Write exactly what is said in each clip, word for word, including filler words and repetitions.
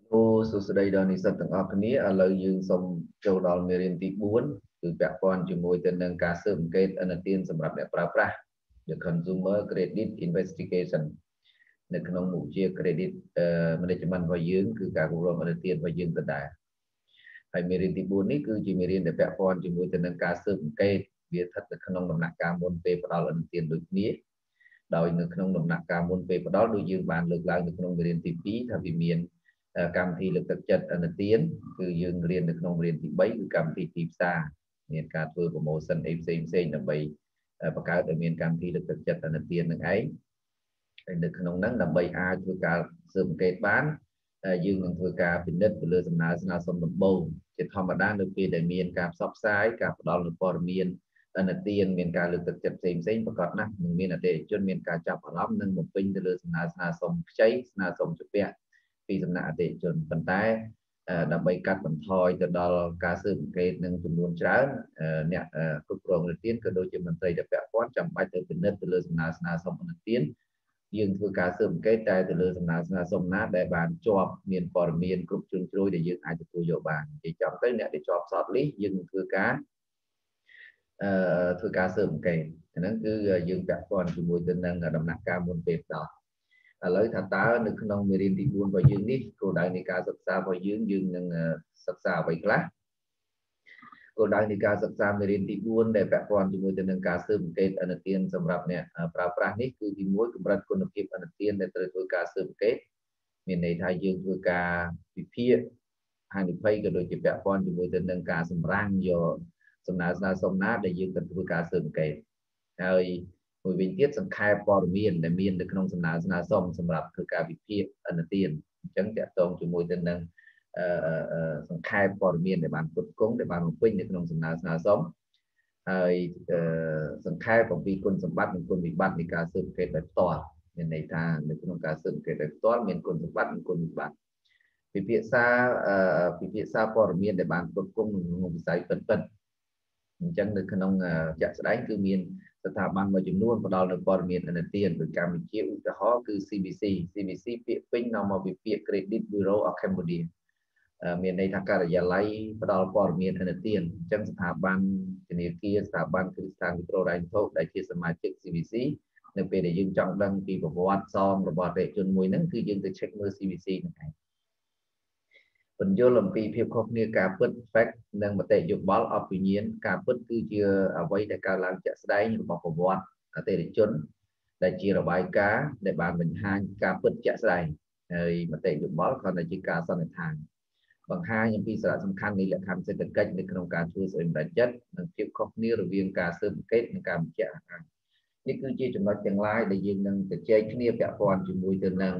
Ô, số sự đây đó thì rất từng ọc ní ở lời dương xong châu đòn mê riêng tí bốn từ bạc con chỉ môi tên nâng ca sớm kết ân tiên sầm rạp đẹp pra pra the consumer credit investigationในขนมหมู่เชียร์เครดิตเอ่อมันจะมันพอยืงคือการรวมอันเตียนพอยืงก็ได้ให้มีเรียนที่บุญนี่คือจะมีเรียนแต่แปะพรจะมวยแต่นังการซึมเกตเบียทัดขนมน้ำหนักการบนเปปดอลอันเตียนดุนี้โดยในขนมน้ำหนักการบนเปปดอลโดยยืงบานเลือกลายในขนมเรียนที่ปีถ้าวิเมียนการที่เลือกตัดจัดอันเตียนคือยืงเรียนในขนมเรียนที่ใบคือการที่ทีซาเนี่ยการเพื่อโปรโมชั่นเอฟซีเอ็มซีในใบประกาศโดยมีการที่เลือกตัดจัดอันเตียนนั่นไอ้ในขนมนั้นนำใบอาคือการซึมเกตบ้านยืงนั่นคือการเป็นเนื้อเป็นเลือดสำนักสนาสมบูรณ์จะธรรมดาโดยปีได้มีการซับซ้ายการดอลลาร์ปอร์เมียนอันเตียนมีการเลือกตัดจัดเซ็งเซ็งประกอบนะหนึ่งมีนาเดจนมีการจับพลับหนึ่งหมดเป็นเลือดสนาสนาสมใช้สนาสมจุดเปียปีสำนักเดจนปันท้ายดับใบกัดบันทอยจะดอลการซึมเกตหนึ่งจำนวนช้าเนี่ยกลุ่มรองเตียนก็โดยจำนวนใจจะแปะก้อนจำไปเติมเป็นเนื้อเป็นเลือดสนาสนาสมอันเตียนยืนคือการเสริมเกตใจแต่เลือดสนาสนาสมนะได้บานจอบเมียนปอร์เมียนกลุ่มจุนจุยได้ยืนอาจจะตัวโยบานจะจอบได้เนี่ยได้จอบสอดลิยืนคือการคือการเสริมเกตนั้นคือยืนแบบก่อนคือมวยตัวนั้นดำหนักการบนเป็ดต่อเลยถ้าตาหนึ่งขนมมีเรียนที่บุญไปยืนนี่กูได้ในการศึกษาไปยืนยืนหนึ่งศึกษาไปคลาสกูได้ในการศึกษามีเรียนที่บุญได้แบบก่อนคือมวยตัวนั้นการเสริมเกตอันเตียนสำหรับเนี่ยปราบปรานี่คือที่มวยกับรัฐคุณภาพอันเตียนได้ตัวการเสริมเกตมีในไทยยืนคือการพิพิธหานิเพยก็โดยจะแบบก่อนคือมวยตัวนั้นการสำรังโยสำนักสนาสมนาได้ยืนกันตัวการเสริมเกตហើយមួយវិញទៀតសង្ខេបព័ត៌មានដែលមាននៅក្នុងសំណើស្នើសុំសម្រាប់ធ្វើការវិភាគអនុទានអញ្ចឹងតកតងជាមួយទៅនឹងសង្ខេបព័ត៌មានដែលបានផ្គត់ផ្គង់ដែលបានបំពេញនៅក្នុងសំណើស្នើសុំហើយសង្ខេបអំពីគុណសម្បត្តិនិងគុណវិបត្តិនៃការស៊ើបអង្កេតដោយផ្ទាល់មានន័យថានៅក្នុងការស៊ើបអង្កេតដោយផ្ទាល់មានគុណសម្បត្តិនិងគុណវិបត្តិពិភាក្សាពិភាក្សាព័ត៌មានដែលបានផ្គត់ផ្គង់ក្នុងវិស័យពិតៗអញ្ចឹងនៅក្នុងជាក់ស្ដែងគឺមានស្ថាប័នមួយចំនួនផ្ដល់នូវព័ត៌មានអនុទានដោយកម្ពុជាឧទាហរណ៍គឺ ซี บี ซี ซี บี ซี ពាក្យពេញនាំមកពីពាក្យ Credit Bureau of Cambodia មានន័យថាការិយាល័យផ្ដល់ព័ត៌មានអនុទានអញ្ចឹងស្ថាប័នធនាគារស្ថាប័នគ្រឹះស្ថានមីក្រូរ៉ែងថោកដែលជាសមាជិក ซี บี ซี នៅពេលដែលយើងចង់ដឹងពីប្រវត្តិសមរបស់អតិថិជនមួយហ្នឹងគឺយើងទៅ check មើល ซี บี ซี ហ្នឹងឯងបញ្យលអំពីភាពខុសគ្នាការពិត fact និងមតិយោបល់ opinion ការពិតគឺជាអ្វីដែលកើតឡើងជាក់ស្ដែងរបស់ប្រវត្តិអតិថិជនដែលជារបាយការណ៍ដែលបានបង្ហាញការពិតជាក់ស្ដែងហើយមតិយោបល់គ្រាន់តែជាការសន្និដ្ឋានបង្ហាញអំពីសារៈសំខាន់នៃលក្ខខណ្ឌសេដ្ឋកិច្ចនៅក្នុងការធ្វើស្វែងរកចិត្តនិងភាពខុសគ្នារវាងការស៊ើបអង្កេតនិងការបញ្ជាក់នេះគឺជាចំណុចទាំងឡាយដែលយើងនឹងជជែកគ្នាពាក់ព័ន្ធជាមួយទៅនឹង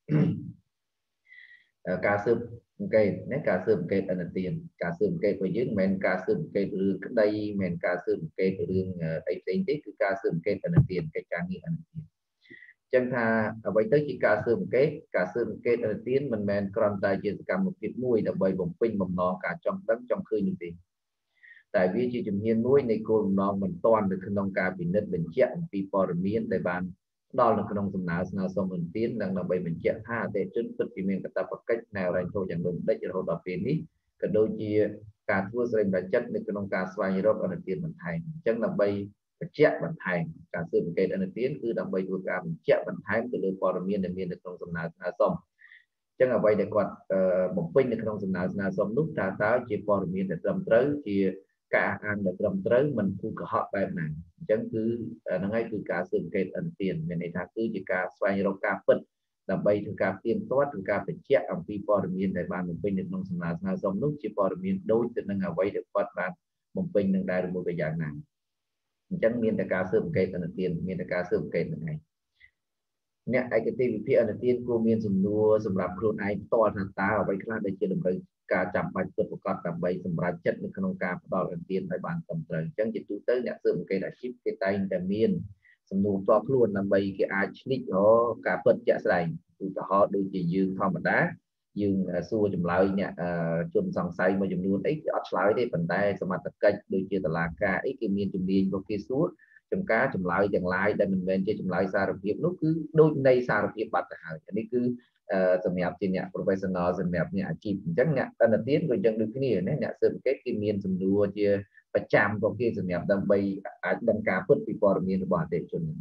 ការស៊ើបអង្កេតណាការស៊ើបអង្កេតអនុទានការស៊ើបអង្កេតរបស់យើងមិនមែនការស៊ើបអង្កេតរឿងក្តីមិនមែនការស៊ើបអង្កេតរឿងអីផ្សេងទេគឺការស៊ើបអង្កេតអនុទានកិច្ចការងារអនុទានចឹងថាអ្វីទៅជាការស៊ើបអង្កេតការស៊ើបអង្កេតអនុទានមិនមែនគ្រាន់តែជាសកម្មភាពមួយដើម្បីបំពេញបំណងការចង់ដឹងចង់ឃើញនោះទេតែវាជាជំហានមួយនៃគោលបំណងបន្ទាន់នៅក្នុងការពិនិត្យបញ្ជាក់អំពីព័ត៌មានដែលបានដល់នៅក្នុងសំណើស្នើសុំអនុទាននិងដើម្បីបញ្ជាក់ថាអតិថិជនពិតជាមានកាតព្វកិច្ចនៅរ៉ែងថោយ៉ាងលំដាច់រហូតដល់ពេលនេះក៏ដូចជាការធ្វើស្វែងរកចិត្តនៅក្នុងការស្វែងរកអនុទានបន្ថែមអញ្ចឹងដើម្បីបញ្ជាក់បន្ថែមការស៊ើបអង្កេតអនុទានគឺដើម្បីធ្វើការបញ្ជាក់បន្ថែមទៅលើព័ត៌មានដែលមាននៅក្នុងសំណើស្នើសុំអញ្ចឹងអ្វីដែលគាត់បំពេញនៅក្នុងសំណើស្នើសុំនោះតើតើជាព័ត៌មានដែលត្រឹមត្រូវជាការអានដែលត្រឹមត្រូវមិនគូកុហកបែបណាអញ្ចឹងគឺហ្នឹងហើយគឺការស៊ើបអង្កេតអនុទានមានន័យថាគឺជាការស្វែងរកការពិតដើម្បីធ្វើការទៀងទាត់ឬការបញ្ជាក់អំពីព័ត៌មានដែលបានបំពេញនៅក្នុងសំណើស្នើសុំនោះជាព័ត៌មានដូចទៅនឹងអ្វីដែលគាត់បានបំពេញនឹងដែរឬមួយក៏យ៉ាងណាអញ្ចឹងមានតែការស៊ើបអង្កេតអនុទានមានតែការស៊ើបអង្កេតហ្នឹងឯងអ្នកឯកទេសវិភាគអនុទានគួរមានសំណួរសម្រាប់ខ្លួនឯងផ្ទាល់ថាតើអ្វីខ្លះដែលជាតម្រូវការចាំបាច់ពិតប្រាកដដើម្បីសម្រេចចិត្តនៅក្នុងការផ្ដល់អនុទានឲ្យបានត្រឹមត្រូវអញ្ចឹងជាទូទៅអ្នកស៊ើបអង្កេតអាជីពគេតែងតែមានសំណួរផ្ទាល់ខ្លួនដើម្បីគេអាចឆ្លិចរកការពិតជាក់ស្ដែងឧទាហរណ៍ដូចជាយើងធម្មតាយើងសួរចម្លើយអ្នកជនសង្ស័យមួយចំនួនអីគេអត់ឆ្លើយទេប៉ុន្តែសមត្ថកិច្ចដូចជាតុលាការអីគេមានជំនាញរបស់គេសួរចំការចម្លើយទាំងឡាយដែលមិនមែនជាចម្លើយសារភាពនោះគឺដូចនៃសារភាពបាត់ទៅហើយនេះគឺសម្រាប់ជាអ្នក professional សម្រាប់អ្នកអាជីពអញ្ចឹងអ្នកអនុទានក៏យ៉ាងដូចគ្នាណាអ្នកស៊ើបអង្កេតគេមានសំណួរជាប្រចាំរបស់គេសម្រាប់ដើម្បីអាចដឹងការពិតពីព័ត៌មានរបស់អតិថិជន ឥ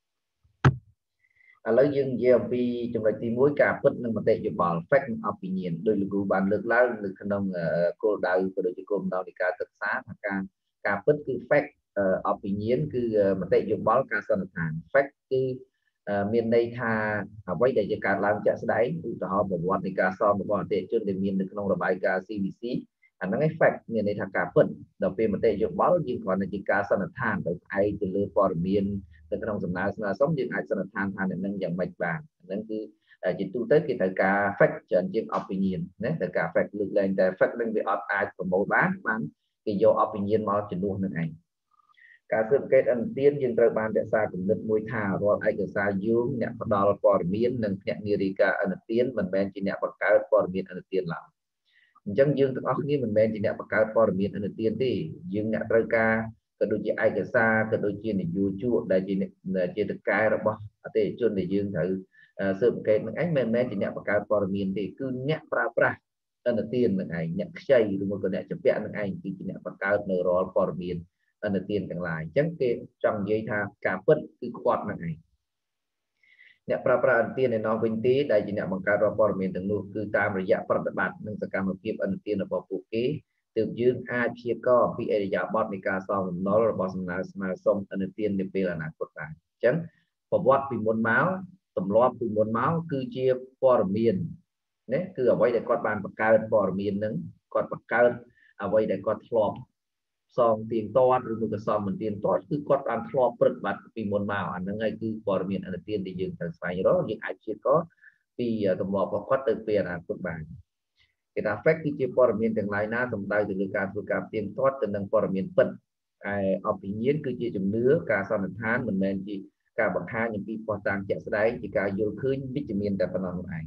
ឡូវយើងនិយាយអំពីចំណុចទីមួយការពិតនិងមតិយោបល់ fact and opinion ដោយលោកគ្រូបានលើកឡើងនៅក្នុងគោលដៅក៏ដូចជាគោលដៅនៃការសិក្សាថាការការពិតគឺ fact opinion គឺមតិយោបល់ការសន្និដ្ឋាន fact គឺមានន័យថាអ្វីដែលជាការឡើងជាក់ស្ដែងឧទាហរណ៍ប្រវត្តិនៃការសងរបស់អតិថិជនដែលមាននៅក្នុងរបាយការណ៍ C V C អាហ្នឹងឯង fact មានន័យថាការពិតដល់ពេលមតិយោបល់យើងគ្រាន់តែជាការសន្និដ្ឋានដោយផ្អែកទៅលើព័ត៌មាននៅក្នុងសំណើស្នើសុំយើងអាចសន្និដ្ឋានថានឹងយ៉ាងម៉េចបានហ្នឹងគឺជាទូទៅគេត្រូវការ fact ច្រើនជាង opinion ណាត្រូវការ fact លើកលែងតែ fact នឹងវាអត់អាចប្រមូលបានបានគេយក opinion មកជំនួសនឹងឯងការស៊ើបអង្កេតអនុទានយើងត្រូវបានរក្សាគំនិតមួយថារាល់ឯកសារយោងអ្នកផ្ដល់ព័ត៌មាននិងភ្នាក់ងាររាយការណ៍អនុទានមិនមែនជាអ្នកបង្កើតព័ត៌មានអនុទានឡើយអញ្ចឹងយើងទាំងអស់គ្នាមិនមែនជាអ្នកបង្កើតព័ត៌មានអនុទានទេយើងអ្នកត្រូវការក៏ដូចជាឯកសារក៏ដូចជានយោជកដែលជាជាតកែរបស់អតិថិជនដែលយើងត្រូវស៊ើបអង្កេតនឹងឯងមិនមែនជាអ្នកបង្កើតព័ត៌មានទេគឺអ្នកប្រើប្រាស់អនុទាននឹងឯងអ្នកខ្ចីឬមួយក៏អ្នកជំពាក់នឹងឯងគឺជាអ្នកបង្កើតនៅរាល់ព័ត៌មានអនុទានទាំងឡាយអញ្ចឹងគេចង់និយាយថាការពិតគឺខ្វាត់នឹងឯងអ្នកប្រើប្រាស់អនុទានឯណោះវិញទេដែលជាអ្នកបង្កើតរាល់ព័ត៌មានទាំងនោះគឺតាមរយៈប្រតិបត្តិនិងសកម្មភាពអនុទានរបស់ពួកគេទើបយើងអាចព្យាករណ៍ពីអរិយាប័ត្រនៃការសងសំណុលរបស់សំណើស្នើសុំអនុទាននាពេលអនាគតបានអញ្ចឹងប្រវត្តិពីមុនមកទម្លាប់ពីមុនមកគឺជាព័ត៌មានណាគឺអ្វីដែលគាត់បានបង្កើតព័ត៌មាននឹងគាត់បង្កើតអ្វីដែលគាត់ធ្លាប់សងទៀងទាត់ឬមួយក៏សងមិនទៀងទាត់គឺគាត់បានធ្លាប់ព្រឹត្តបត្តិពីមុនមកអាហ្នឹងហើយគឺព័ត៌មានអនុទានដែលយើងត្រូវស្វែងរកយើងអាចព្យាករណ៍ពីទម្លាប់របស់គាត់ទៅពេលអនាគតបានគេថា fact គឺជាព័ត៌មានទាំងឡាយណាសំដៅទៅលើការធ្វើការទៀងទាត់ទៅនឹងព័ត៌មានពិតហើយ opinion គឺជាជំនឿការសន្និដ្ឋានមិនមែនជាការបង្ហាញអំពីភស្តុតាងជាក់ស្ដែងជាការយល់ឃើញវិជ្ជមានតែប៉ុណ្ណោះនោះឯង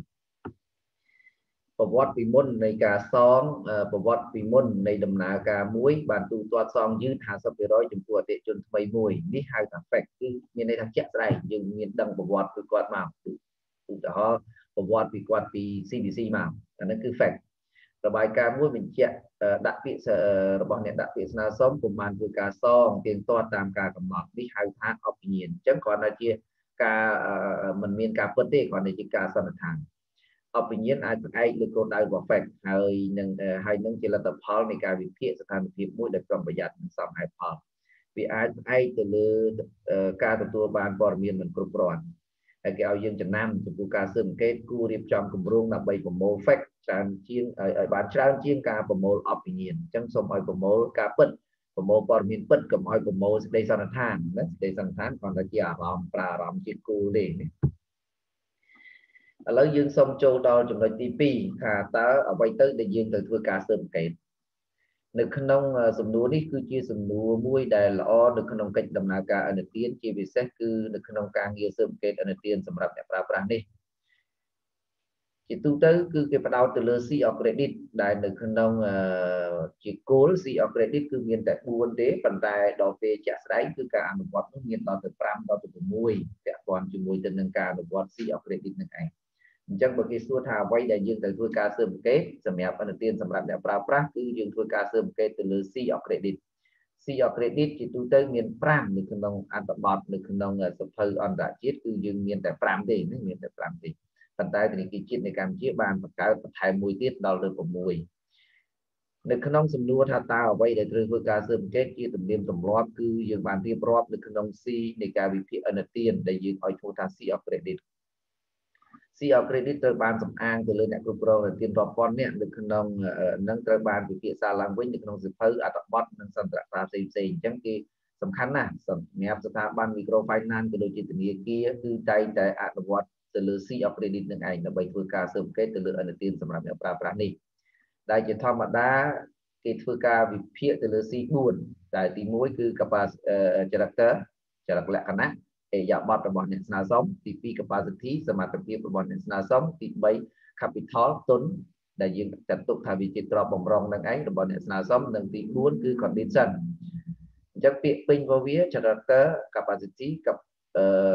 ប្រវត្តិពីមុននៃការសងប្រវត្តិពីមុននៃដំណើរការមួយបានទូទាត់សងយឺត ห้าสิบเปอร์เซ็นต์ ចំពោះអតិថិជនថ្មីមួយនេះហៅថា fact គឺមានន័យថាជាក់ស្ដែងយើងមានដឹងប្រវត្តិពីគាត់មកឧទាហរណ៍ប្រវត្តិពីគាត់ពី C V C មកអានោះគឺ fact របាយការណ៍មួយបញ្ជាក់ដាក់ពាក្យរបស់អ្នកដាក់ពាក្យស្នើសុំពុំបានធ្វើការសងទៀងទាត់តាមការកំណត់នេះហៅថា opinion អញ្ចឹងគ្រាន់តែជាការមិនមានការពិតទេគ្រាន់តែជាការសន្និដ្ឋានopinion អាចផ្អែកលើគោលដៅរបស់ fact ហើយនឹងហើយនឹងជាលទ្ធផលនៃការវិភាគស្ថានភាពមួយដែលប្រុងប្រយ័ត្ននិងសមហេតុផលវាអាចផ្អែកទៅលើការទទួលបានព័ត៌មានមិនគ្រប់គ្រាន់ហើយគេឲ្យយើងចំណាំចំពោះការស៊ើបអង្កេតគួររៀបចំគម្រោងដើម្បីប្រមូល fact ច្រើនជាងឲ្យបានច្រើនជាងការប្រមូល opinion អញ្ចឹងសូមឲ្យប្រមូលការពិតប្រមូលព័ត៌មានពិតកុំឲ្យប្រមូលសេចក្តីសន្និដ្ឋានណាសេចក្តីសន្និដ្ឋានគ្រាន់តែជាអារម្មណ៍ប្រើអារម្មណ៍ជាគោលទេណាឥឡូវយើងសូមចូលដល់ចំណុចទីពីរថាតើអ្វីទៅដែលយើងត្រូវធ្វើការស៊ើបអង្កេតនៅក្នុងសំណួរនេះគឺជាសំណួរមួយដែលល្អនៅក្នុងកិច្ចដំណើរការអនុទានជាពិសេសគឺនៅក្នុងការងារស៊ើបអង្កេតអនុទានសម្រាប់អ្នកប្រើប្រាស់នេះជាទូទៅគឺគេផ្ដោតទៅលើ C of credit ដែលនៅក្នុងជាគោល C of credit គឺមានតែបួនទេប៉ុន្តែដល់ពេលជាក់ស្ដែងគឺការអនុវត្តនោះមានដល់ទៅប្រាំដល់ទៅ៦ពាក់ព័ន្ធជាមួយទៅនឹងការអនុវត្ត C of credit នឹងឯងអញ្ចឹងបើគេសួរថាអ្វីដែលយើងត្រូវធ្វើការស៊ើបអង្កេតសម្រាប់អនុទានសម្រាប់អ្នកប្រើប្រាស់គឺយើងធ្វើការស៊ើបអង្កេតទៅលើ C of credit C of credit ជាទូទៅមានប្រាំនៅក្នុងអត្ថបទនៅក្នុងសភៅអន្តរជាតិគឺយើងមានតែប្រាំទេណាមានតែប្រាំទេប៉ុន្តែធនាគារជាតិនៃកម្ពុជាបានបង្កើតបន្ថែមមួយទៀតដល់ទៅ៦នៅក្នុងសំណួរថាតើអ្វីដែលត្រូវធ្វើការស៊ើបអង្កេតជាទំនៀមទម្លាប់គឺយើងបានរៀបរាប់នៅក្នុង C នៃការវិភាគអនុទានដែលយើងឲ្យឈ្មោះថា C of credit C of credit ត្រូវបានសំអាងទៅលើអ្នកគ្រប់គ្រងអនុទានរាប់ពាន់នាក់នៅក្នុងនឹងត្រូវបានវិភាគសាឡើងវិញនៅក្នុងសភៅអត្ថបទនិងសន្ទរកថាផ្សេងផ្សេងអញ្ចឹងគេសំខាន់ណាស់សម្រាប់ស្ថាប័ន microfinance ក៏ដូចជាធនាគារគឺតែងតែអនុវត្តទៅលើ C of credit នឹងឯងដើម្បីធ្វើការស៊ើបអង្កេតទៅលើអនុទានសម្រាប់អ្នកប្រើប្រាស់នេះដែលជាធម្មតាគេធ្វើការវិភាគទៅលើ C បួនតែទីមួយគឺ character ចរិតលក្ខណៈអរិយាប័ត្ររបស់អ្នកស្នើសុំទីពីរ capacity សមត្ថភាពរបស់អ្នកស្នើសុំទីបី capital ទុនដែលយើងចាត់ទុកថាវាជាទ្រព្យបម្រុងនឹងឯងរបស់អ្នកស្នើសុំនិងទីបួនគឺ condition អញ្ចឹងពាក្យពេញរបស់វា character capacity กับ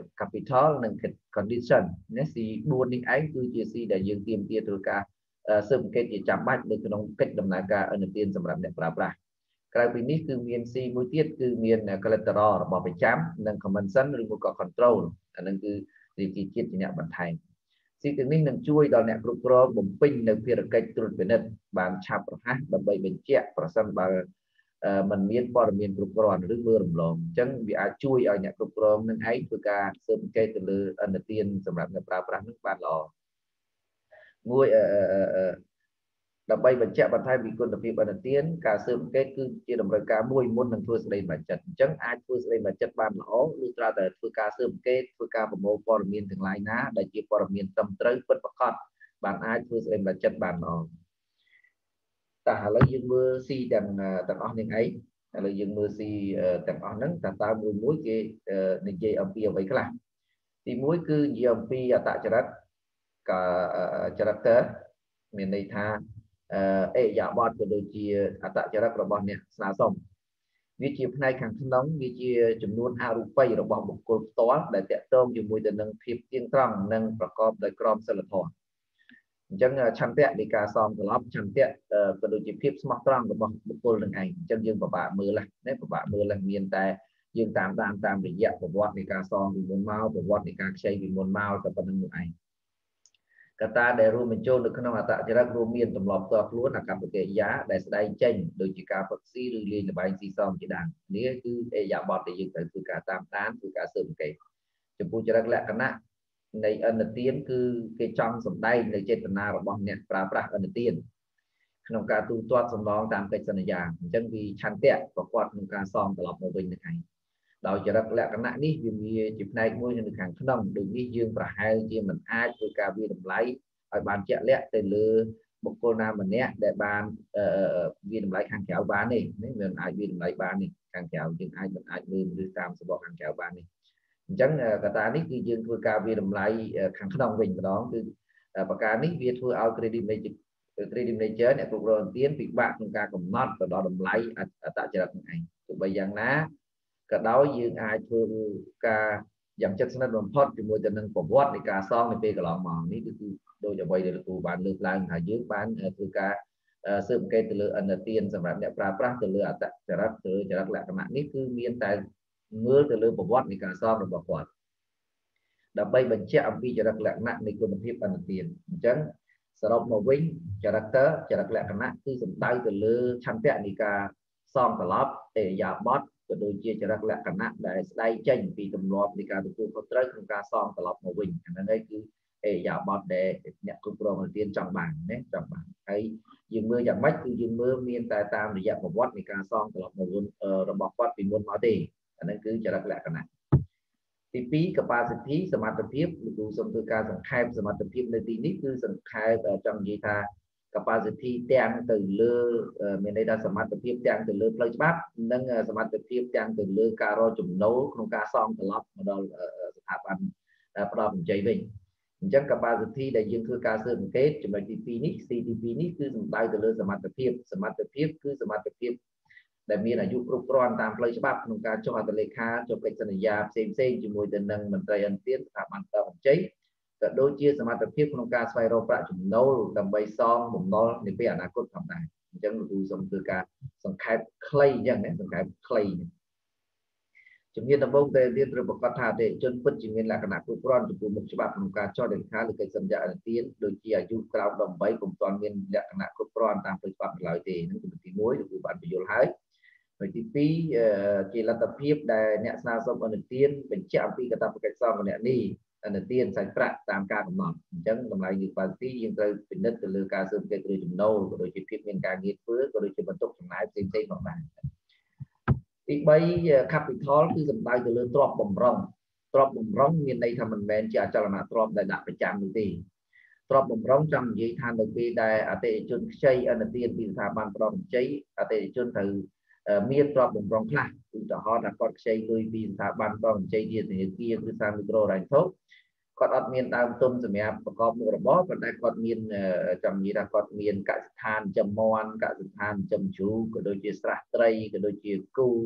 capital និង condition ណា C bốn នេះឯងគឺជា C ដែលយើងទាមទារធ្វើការស៊ើបអង្កេតជាចាំបាច់នៅក្នុងកិច្ចដំណើរការឥណទានសម្រាប់អ្នកប្រើប្រាស់ក្រៅពីនេះគឺមាន C មួយទៀតគឺមាន collateral របស់ប្រចាំនិង convention ឬមួយក៏ control អានឹងគឺរាជាជាតិជាអ្នកបន្ថែម C ទាំងនេះនឹងជួយដល់អ្នកគ្រប់គ្រងបំពេញនៅភារកិច្ចត្រួតពិនិត្យបានឆាប់រហ័សដើម្បីបញ្ជាក់ប្រសិនបើมันមានព័ត៌មានគ្រប់គ្រាន់ឬមើលរំលងអញ្ចឹងវាអាចជួយឲ្យអ្នកគ្រប់គ្រងនឹងឯងធ្វើការស៊ើបអង្កេតទៅលើឥណទានសម្រាប់អ្នកប្រើប្រាស់នឹងបានល្អមួយដើម្បីបញ្ជាក់បន្ថែមពីគុណភាពឥណទានការស៊ើបអង្កេតគឺជាតម្រូវការមួយមុននឹងធ្វើស្ដីសម្រេចចិត្តអញ្ចឹងអាចធ្វើស្ដីសម្រេចចិត្តបានល្អលុះត្រាតែធ្វើការស៊ើបអង្កេតធ្វើការប្រមូលព័ត៌មានទាំងឡាយណាដែលជាព័ត៌មានត្រឹមត្រូវពិតប្រាកដបានអាចធ្វើស្ដីសម្រេចចិត្តបានល្អតែឥឡូវយើងមើល C ទាំងទាំងអស់នេះឯងឥឡូវយើងមើល C ទាំងអស់ហ្នឹងតើតើមួយមួយគេនិយាយអំពីអ្វីខ្លះទីមួយគឺនិយាយអំពីអត្តចរិតចរិតមានន័យថាអេយ៉ាបតក៏ដូចជាអត្តចរិតរបស់អ្នកស្នើសុំវាជាផ្នែកខាងក្នុងវាជាចំនួនអរូបីរបស់បុគ្គលផ្ទាល់ដែលតាក់ទងជាមួយទៅនឹងភាពទៀងត្រង់និងប្រកបដោយក្រមសីលធម៌អញ្ចឹងឆន្ទៈនៃការសមត្រឡប់ឆន្ទៈក៏ដូចជាភាពស្មោះត្រង់របស់បុគ្គលនឹងឯងអញ្ចឹងយើងពិបាកមើលណាពិបាកមើលមានតែយើងតាមតាមតាមរយៈប្រវត្តិនៃការសមពីមុនមកប្រវត្តិនៃការខ្ចីពីមុនមកតែប៉ុណ្្នឹងនោះឯងកត្តាដែលរួមបញ្ចូលនៅក្នុងអត្តចរិតរួមមានទម្លាប់ផ្ទាល់ខ្លួនអកប្បកិរិយាដែលស្ដែងចេញដូចជាការផឹកស៊ីឬលេងល្បែងស៊ីសងជាដើមនេះគឺអេយ៉ាបតដែលយើងត្រូវធ្វើការតាមដានធ្វើការស៊ើបអង្កេតចំពោះចរិតលក្ខណៈនៃឥណទានគឺគេចង់សម្ដែងនៅចេតនារបស់អ្នកប្រើប្រាស់ឥណទានក្នុងការទូទាត់សំណងតាមកិច្ចសន្យាអញ្ចឹងវាឆន្ទៈប្រកបក្នុងការសងត្រឡប់មកវិញនឹងឯងដោយចរិតលក្ខណៈនេះវាមានជាផ្នែកមួយនៅខាងក្នុងដូចនេះយើងប្រហែលជាមិនអាចធ្វើការវាតម្លៃឲ្យបានជាក់លាក់ទៅលើបុគ្គលណាម្នាក់ដែលបានវាតម្លៃខាងក្រៅបានទេមិនអាចវាតម្លៃបាននេះខាងក្រៅយើងអាចមិនអាចមើលឬតាមសបកខាងក្រៅបាននេះអញ្ចឹងកត្តានេះគឺយើងធ្វើការវាតម្លៃខាងក្នុងវិញម្ដងគឺប្រការនេះវាធ្វើឲ្យ credit manager credit manager អ្នកគ្រប់គ្រងទានពិបាកក្នុងការកំណត់ទៅដល់តម្លៃអត្តចរិតនឹងឯងទោះបីយ៉ាងណាក៏ដោយយើងអាចធ្វើការយ៉ាងជិតស្និទ្ធបំផុតជាមួយទៅនឹងប្រវត្តិនៃការសងនៅពេលកន្លងមកនេះគឺដូចអ្វីដែលលោកគ្រូបានលើកឡើងថាយើងបានធ្វើការស៊ើបអង្កេតទៅលើឥណទានសម្រាប់អ្នកប្រើប្រាស់ទៅលើអត្តចរិតទៅលើចរិតលក្ខណៈនេះគឺមានតែមើលទៅលើប្រវត្តិនៃការសងរបស់គាត់ដើម្បីបញ្ជាក់អំពីចរិតលក្ខណៈនៃគុណភាពឥណទានអញ្ចឹងសរុបមកវិញចរិតចរិតលក្ខណៈគឺសំដៅទៅលើឆន្ទៈនៃការសងត្រឡប់អេយ៉ាបតក៏ដូចជាចរិតលក្ខណៈដែលស្ដែងចេញពីទម្លាប់នៃការទទួលខុសត្រូវក្នុងការសងត្រឡប់មកវិញអាហ្នឹងឯងគឺអេយ៉ាបតដែលអ្នកគ្រប់គ្រងឥណទានចង់បានណាចង់បានហើយយើងមើលយ៉ាងម៉េចគឺយើងមើលមានតែតាមរយៈប្រវត្តិនៃការសងត្រឡប់មកវិញរបស់គាត់ពីមុនមកទេអាហ្នឹងគឺចរិតលក្ខណៈទីពីរ capacity សមត្ថភាពលោកគ្រូសូមធ្វើការសង្ខេបសមត្ថភាពនៅទីនេះគឺសង្ខេបចង់និយាយថា capacity ទាំងទៅលើមានន័យថាសមត្ថភាពទាំងទៅលើផ្លូវច្បាប់និងសមត្ថភាពទាំងទៅលើការរកចំណូលក្នុងការសងត្រឡប់មកដល់ស្ថាប័នផ្ដល់កម្ចីវិញអញ្ចឹង capacity ដែលយើងធ្វើការស៊ើបអង្កេតចំណុចទីពីរនេះ C ទីពីរនេះគឺសំដៅទៅលើសមត្ថភាពសមត្ថភាពគឺសមត្ថភាពដែលមានអាយុគ្រប់គ្រាន់តាមផ្លូវច្បាប់ក្នុងការចុះហត្ថលេខាចុះកិច្ចសន្យាផ្សេងផ្សេងជាមួយទៅនឹងមន្ត្រីឥណទានស្ថាប័នផ្ដល់កម្ចីក៏ដូចជាសមត្ថភាពក្នុងការស្វែងរកប្រាក់ចំណូលដើម្បីសងបំណុលនាពេលអនាគតផងដែរអញ្ចឹងលោកគ្រូសូមធ្វើការសង្ខេបខ្លីអញ្ចឹងណាសង្ខេបខ្លីជំនាញដំបូងដែលរៀនត្រូវប្រកាសថាអតិថិជនពិតជាមានលក្ខណៈគ្រប់គ្រាន់ចំពោះមុខច្បាប់ក្នុងការចុះហត្ថលេខាលើកិច្ចសន្យាឥណទានដូចជាអាយុក្រោមដប់ប្រាំពុំទាន់មានលក្ខណៈគ្រប់គ្រាន់តាមផ្លូវច្បាប់ឡើយទេនឹងគឺទីមួយលោកគ្រូបានបញ្យល់ហើយហើយទីពីរជាលទ្ធភាពដែលអ្នកស្នើសុំឥណទានបញ្ជាក់អំពីកាតព្វកិច្ចសងគណនីឥណទានសាច់ប្រាក់តាមការកំណត់អញ្ចឹងតម្លៃនៃ capacity យើងត្រូវពិនិត្យទៅលើការស៊ើបអង្កេតឬចំណូលក៏ដូចជាភាពមានការងារធ្វើក៏ដូចជាបន្ទុកចំណាយផ្សេងផ្សេងផងដែរទីបី capital គឺសំដៅទៅលើទ្រព្យបំរុងទ្រព្យបំរុងមានន័យថាមិនមែនជាអចលនទ្រព្យដែលដាក់ប្រចាំនោះទេទ្រព្យបំរុងចង់និយាយថានៅពេលដែលអតិថិជនខ្ចីឥណទានពីស្ថាប័នផ្ដល់កម្ចីអតិថិជនត្រូវមានទ្រព្យបំរុងខ្លះឧទាហរណ៍ថាគាត់ខ្ចីលុយពីស្ថាប័នផ្ដល់កម្ចីជាធនាគារឬសាមីក្រូហិរញ្ញវត្ថុគាត់អត់មានដើមទុនសម្រាប់ប្រកបមុខរបរប៉ុន្តែគាត់មានចង់និយាយថាគាត់មានកសិដ្ឋានចិញ្ចឹមមាន់កសិដ្ឋានចិញ្ចឹមជ្រូកក៏ដូចជាស្រះត្រីក៏ដូចជាគោ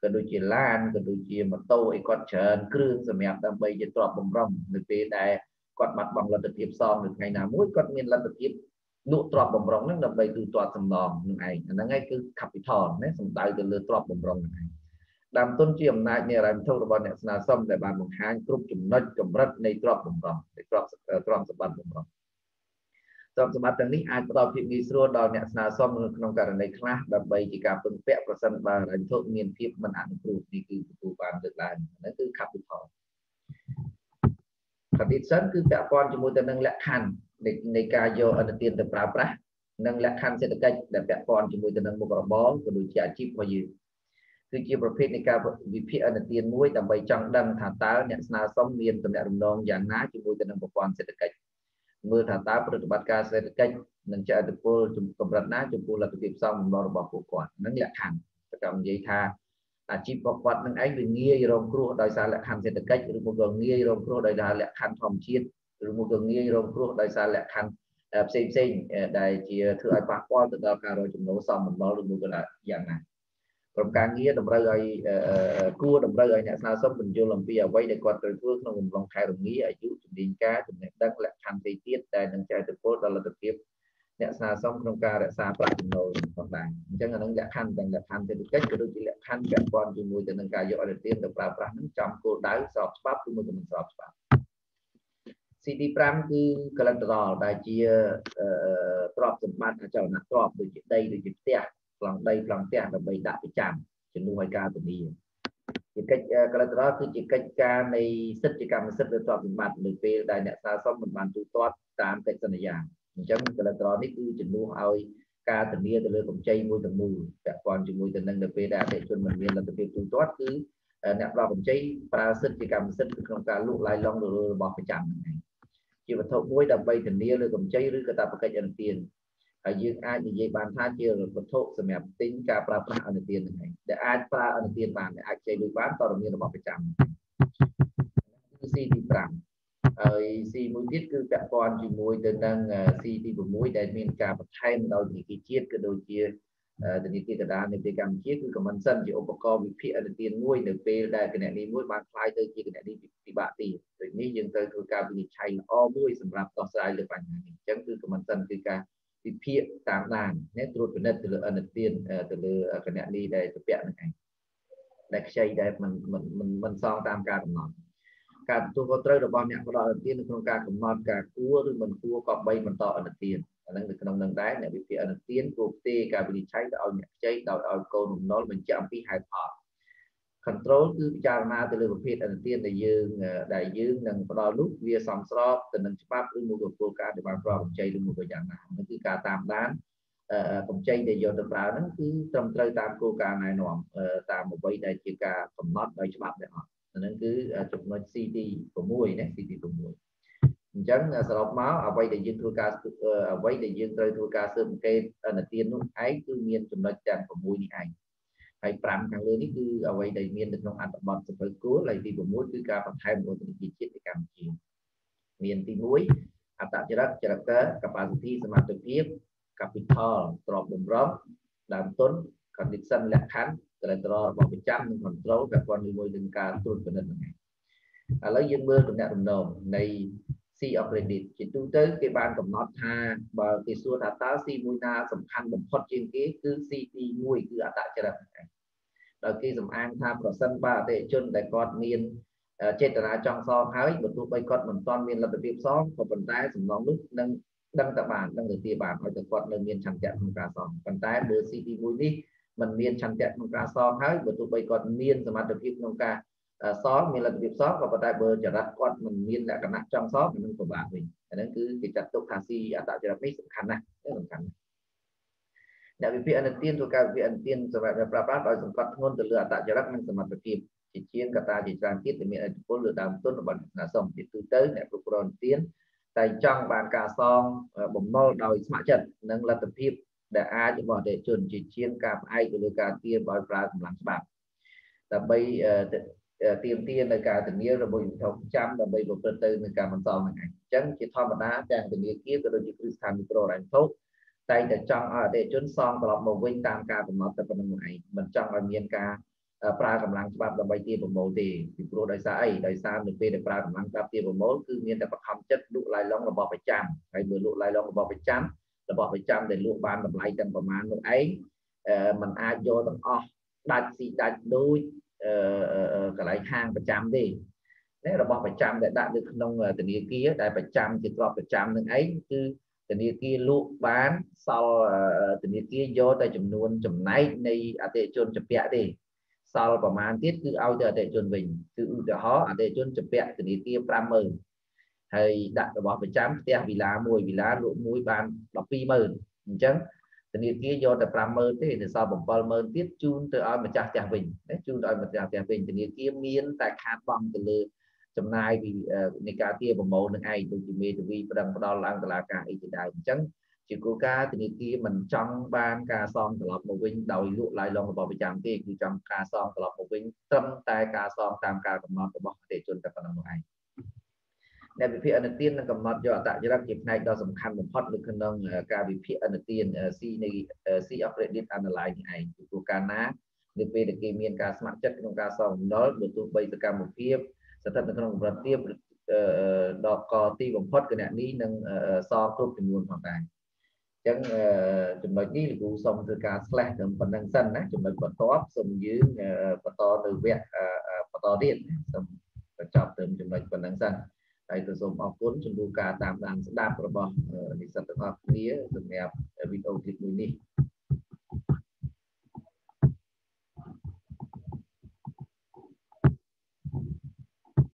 ក៏ដូចជាឡានក៏ដូចជាម៉ូតូអីគាត់ច្រើនគ្រឿងសម្រាប់ដើម្បីជាទ្រព្យបំរុងនៅពេលដែលគាត់បាត់បង់លទ្ធភាពសងនៅថ្ងៃណាមួយគាត់មានលទ្ធភាពលក់ទ្រព្យបំរុងហ្នឹងដើម្បីទូទាត់សំណងនឹងឯងហ្នឹងហើយគឺ capital ណាសំដៅទៅលើទ្រព្យបំរុងហ្នឹងឯងដើមទុនជាអំណាចនៃរ៉ាំធុរបស់អ្នកស្នើសុំដែលបានបង្ហាញគ្រប់ចំណុចកម្រិតនៃទ្រព្យបំរុងនៃទ្រព្យទ្រព្យសម្បត្តិបំរុងទ្រព្យសម្បត្តិទាំងនេះអាចផ្ដល់ភាពងាយស្រួលដល់អ្នកស្នើសុំក្នុងករណីខ្លះដើម្បីជាការពឹងពាក់ប្រសិនបើរ៉ាំធុមានភាពមិនអនុគ្រោះនេះគឺទទួលបានលើកឡើងហ្នឹងគឺ capital condition គឺពាក់ព័ន្ធជាមួយទៅនឹងលក្ខខណ្ឌនៃការយកអនុទានទៅប្រើប្រាស់និងលក្ខខណ្ឌសេដ្ឋកិច្ចដែលពាក់ព័ន្ធជាមួយទៅនឹងមុខរបរក៏ដូចជាអាជីពរបស់យើងគឺជាប្រភេទនៃការវិភាគអនុទានមួយដើម្បីចង់ដឹងថាតើអ្នកស្នើសុំមានទំនាក់ទំនងយ៉ាងណាជាមួយទៅនឹងប្រព័ន្ធសេដ្ឋកិច្ចមើលថាតើប្រតិបត្តិការសេដ្ឋកិច្ចនឹងចែកឥទ្ធិពលកម្រិតណាចំពោះលទ្ធភាពសងបំណុលរបស់ពួកគាត់នឹងលក្ខខណ្ឌតែក៏និយាយថាអាជីពរបស់គាត់នឹងឯងវាងាយរងគ្រោះដោយសារលក្ខខណ្ឌសេដ្ឋកិច្ចឬមកក៏ងាយរងគ្រោះដោយសារលក្ខខណ្ឌធម្មជាតិឬមកក៏ងាយរងគ្រោះដោយសារលក្ខខណ្ឌផ្សេងផ្សេងដែលជាធ្វើឲ្យប៉ះពាល់ទៅដល់ការរកចំណូលសមបំណុលឬមកក៏យ៉ាងណាក្រុមការងារតម្រូវឲ្យគួរតម្រូវឲ្យអ្នកស្នើសុំបញ្យល់អំពីអ្វីដែលគាត់ត្រូវធ្វើក្នុងកំឡុងខែរងាអាយុជំនាញការចំណេះដឹងលក្ខខណ្ឌផ្សេងទៀតដែលនឹងចែកទៅពលដល់លទ្ធភាពអ្នកស្នើសុំក្នុងការរក្សាប្រាក់ចំណូលផងដែរអញ្ចឹងអានឹងលក្ខខណ្ឌទាំងលក្ខខណ្ឌសេដ្ឋកិច្ចក៏ដូចជាលក្ខខណ្ឌពាក់ព័ន្ធជាមួយទៅនឹងការយកអនុទានទៅប្រើប្រាស់នឹងចំគោលដៅស្របច្បាប់ឬមួយក៏មិនស្របច្បាប់ C D ห้า គឺ collateral ដែលជាទ្រព្យសម្បត្តិអចលនទ្រព្យដូចជាដីដូចជាផ្ទះប្លង់ដីប្លង់ផ្ទះដើម្បីដាក់ប្រចាំជំនួសឲ្យការធានាជាកិច្ច collateral គឺជាកិច្ចការនៃសិទ្ធិកម្មសិទ្ធិលើទ្រព្យសម្បត្តិនៅពេលដែលអ្នកស្នើសុំមិនបានទូទាត់តាមកិច្ចសន្យាអញ្ចឹង collateral នេះគឺជំនួសឲ្យការធានាទៅលើកម្ចីមួយទាំងមូលពាក់ព័ន្ធជាមួយទៅនឹងនៅពេលដែលអតិថិជនមិនមានលទ្ធភាពទូទាត់គឺអ្នកផ្ដល់កម្ចីប្រើសិទ្ធិកម្មសិទ្ធិក្នុងការលក់ឡាយឡងរបស់ប្រចាំហ្នឹងឯងជាវត្ថុមួយដើម្បីធានាលើកម្ចីឬកាតព្វកិច្ចអនុទានហើយយើងអាចនិយាយបានថាជាវត្ថុសម្រាប់ទិញការប្រើប្រាស់អនុទានហ្នឹងឯងដែលអាចប្រើអនុទានបានអាចខ្ចីលុយបានតរមានរបស់ប្រចាំគឺ C ទីห้า ហើយ C មួយទៀតគឺពាក់ព័ន្ធជាមួយទៅនឹង C ទីหกដែលមានការបន្ថែមដោយធនាគារជាតិក៏ដូចជាធនាគារកណ្ដាលនៃប្រទេសកម្ពុជាគឺ Common Sense ជាឧបករណ៍វិភាគអនុទានមួយនៅពេលដែលគណនីមួយបានคล้ายទៅជាគណនីពិបាកទីដូចនេះយើងត្រូវធ្វើការវិនិច្ឆ័យល្អមួយសម្រាប់ដោះស្រាយលើបញ្ហានេះអញ្ចឹងគឺ Common Sense គឺការវិភាគតាមដានណាត្រួតពិនិត្យទៅលើអនុទានទៅលើគណនីដែលជាពាក់នឹងឯងដែលខ្ចីដែលមិនមិនមិនសងតាមការកំណត់ការទទួលខុសត្រូវរបស់អ្នកផ្ដល់អនុទាននៅក្នុងការកំណត់ការគួរឬមិនគួរក៏បីបន្តអនុទានអានឹងនៅក្នុងនឹងដែរអ្នកវិភាគអនុទានគួរផ្ទេរការវិនិច្ឆ័យទៅឲ្យអ្នកខ្ចីដោយឲ្យកូនបំណុលបញ្ជាក់អំពីហេតុផល control គឺពិចារណាទៅលើប្រភេទអនុទានដែលយើងដែលយើងនឹងផ្ដល់នោះវាសមស្របទៅនឹងច្បាប់ឬមួយក៏គោលការណ៍ដែលបានផ្ដល់កម្ចីឬមួយក៏យ៉ាងណានោះគឺការតាមដានកម្ចីដែលយកទៅប្រើហ្នឹងគឺត្រឹមត្រូវតាមគោលការណ៍ណែនាំតាមអ្វីដែលជាការកំណត់ដោយច្បាប់ទាំងអស់ហ្នឹងគឺចំណុច C ទីหกណា C ទីหกអញ្ចឹងសរុបមកអ្វីដែលយើងធ្វើការអ្វីដែលយើងត្រូវធ្វើការស៊ើបអង្កេតអនុទាននោះឯងគឺមានចំណុចទាំងหกនេះឯងហើយห้าខាងលើនេះគឺអ្វីដែលមាននៅក្នុងអត្ថបទសភៅគោលហើយទីหกគឺការបន្ថែមរបស់ធនាគារជាតិនៃកម្ពុជាមានទីមួយអត្តចរិតចរិត capacity សមត្ថភាព capital ទ្រព្យបំរុងដើមទុន condition លក្ខខណ្ឌ collateral របស់ប្រចាំនិង control ពាក់ព័ន្ធជាមួយនឹងការត្រួតពិនិត្យហ្នឹងឥឡូវយើងមើលទំនាក់ទំនងនៃ C of credit ជាទូទៅគេបានកំណត់ថាបើគេសួរថាតើ C មួយណាសំខាន់បំផុតជាងគេគឺ C ទីหกគឺអត្តចរិតដោយគេសំអាងថាប្រសិនបើអតិថិជនដែលគាត់មានចេតនាចង់សងហើយបើទោះបីគាត់មិនទាន់មានលទ្ធភាពសងក៏ប៉ុន្តែសំណងនោះនឹងដឹងតែបានដឹងទៅទីបានឲ្យតែគាត់នៅមានឆន្ទៈក្នុងការសងប៉ុន្តែបើ C ទីหกនេះมันមានឆន្ទៈក្នុងការសងហើយបើទោះបីគាត់មានសមត្ថភាពក្នុងការសងមានលទ្ធភាពសងក៏ប៉ុន្តែបើចរិតគាត់មិនមានលក្ខណៈចង់សងនឹងពិបាកវិញអាហ្នឹងគឺគេចាត់ទុកថា C អត្តចរិតនេះសំខាន់ណាស់សំខាន់អ្នកវិភាគអនុទានធ្វើការវិភាគអនុទានសម្រាប់ប្រើប្រាស់ដោយសង្កត់ធ្ងន់ទៅលើអត្តចរិតនិងសមត្ថភាពជាជាងកត្តាជាច្រើនទៀតដែលមានឥទ្ធិពលលើដើមទុនរបស់អ្នកស្នើសុំជាទូទៅអ្នកគ្រប់គ្រងអនុទានតែចង់បានការសងបំណុលដោយស្ម័គ្រចិត្តនិងលទ្ធភាពដែលអាចរបស់អតិថិជនជាជាងការផ្អែកទៅលើការទារដោយប្រើកម្លាំងច្បាប់ដើម្បីទាមទារនៅការធានារបស់វិធប្រចាំដើម្បីប្រព្រឹត្តទៅនឹងការបន្តហ្នឹងឯងអញ្ចឹងជាធម្មតាទាំងធនាគារក៏ដូចជាគ្រឹះស្ថានមីក្រូហិរញ្ញវត្ថុតែតែចង់ឲ្យអតិថិជនសងត្រឡប់មកវិញតាមការកំណត់តែប៉ុណ្្នឹងឯងមិនចង់ឲ្យមានការប្រើកម្លាំងច្បាប់ដើម្បីទាប្រមូលទេពីព្រោះដោយសារអីដោយសារនៅពេលដែលប្រើកម្លាំងច្បាប់ទាប្រមូលគឺមានតែបខំចិត្តលក់ឡាយឡុងរបស់ប្រចាំហើយបើលក់ឡាយឡុងរបស់ប្រចាំរបស់ប្រចាំដែលលក់បានតម្លៃទាំងប្រមាណនោះឯងมันអាចយកទាំងអស់ដាច់ស៊ីដាច់ដូចកន្លែងហាងប្រចាំទេរបស់ប្រចាំដែលដាក់នៅក្នុងធនាគារដែលប្រចាំជាទ្រព្យប្រចាំនឹងឯងគឺធនាគារលក់បានសល់ធនាគារយកតែចំនួនចំណែកនៃអតិថិជនជំពាក់ទេសល់ប្រមាណទៀតគឺឲ្យទៅអតិថិជនវិញគឺឧទាហរណ៍អតិថិជនជំពាក់ធនាគារ ប្រាំម៉ឺន ហើយដាក់របស់ប្រចាំផ្ទះវិឡាមួយវិឡាលក់មួយបាន ដប់ពីរម៉ឺន អញ្ចឹងធនាគារយកតែ ប្រាំម៉ឺន ទេនៅសល់ bảyម៉ឺន ទៀតជូនទៅឲ្យម្ចាស់ផ្ទះវិញជូនទៅឲ្យម្ចាស់ផ្ទះវិញធនាគារមានតែខាតបង់ទៅលើចំណាយពីនៃការទាប្រមូលនឹងឯងដូចជាមេធាវីប្រឹងផ្ដាល់ឡើងតុលាការអីជាដើមអញ្ចឹងជាគោលការណ៍ធនាគារមិនចង់បានការសងត្រឡប់មកវិញដោយលក់ឡាយឡុងរបស់ប្រចាំទេគឺចង់ការសងត្រឡប់មកវិញត្រឹមតែការសងតាមការកំណត់របស់អតិថិជនតែប៉ុណ្ណឹងនោះឯងអ្នកវិភាគឥណទាននឹងកំណត់យកអត្តចរិតជាផ្នែកដ៏សំខាន់បំផុតនៅក្នុងការវិភាគឥណទាន C នៃ C of Credit Analysis នេះឯងពីព្រោះកាលណានៅពេលដែលគេមានការស្ម័គ្រចិត្តក្នុងការសងបំណុលបើទោះបីសកម្មភាពស្ថិតនៅក្នុងកម្រិតទាបដល់កទីបំផុតគណនីនឹងសងគ្រប់ចំនួនផងដែរអញ្ចឹងចំណុចនេះលោកគ្រូសូមធ្វើការ slash ត្រឹមប៉ុណ្្នឹងសិនណាចំណុចបន្ទាប់សូមយើងបន្តនៅវគ្គបន្តទៀតសូមបញ្ចប់ត្រឹមចំណុចប៉ុណ្្នឹងសិនហើយទៅសូមអរគុណចំពោះការតាមដានស្ដាប់របស់និស្សិតទាំងអស់គ្នាសម្រាប់វីដេអូគ្លីបមួយនេះ